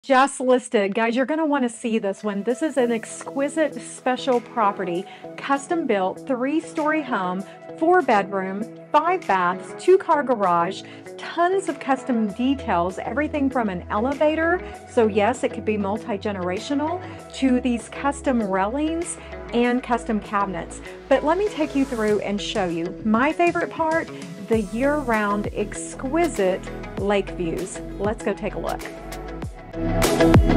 Just listed. Guys, you're going to want to see this one. This is an exquisite special property, custom built, 3-story home, 4-bedroom, 5 baths, 2-car garage, tons of custom details, everything from an elevator, so yes, it could be multi-generational, to these custom railings and custom cabinets. But let me take you through and show you my favorite part, the year-round exquisite lake views. Let's go take a look.